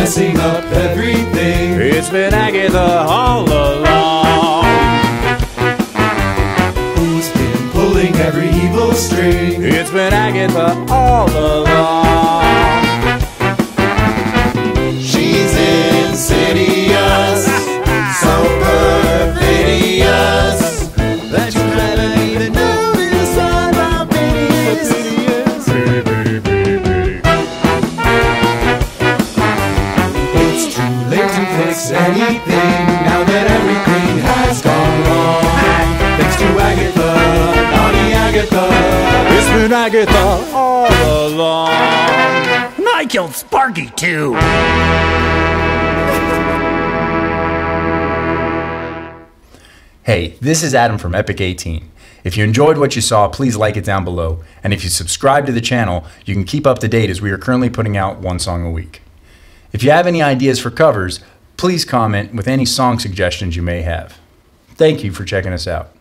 messing up everything. It's been Agatha all along. Who's been pulling every evil string? It's been Agatha all along. She's insidious, so perfidious that you haven't even noticed how perfidious. It's too late to fix anything now that everything has gone wrong. Thanks to Agatha, naughty Agatha. It's been Agatha all along. And I killed Sparky too. Hey, this is Adam from Epic 18. If you enjoyed what you saw, please like it down below. And if you subscribe to the channel, you can keep up to date as we are currently putting out one song a week. If you have any ideas for covers, please comment with any song suggestions you may have. Thank you for checking us out.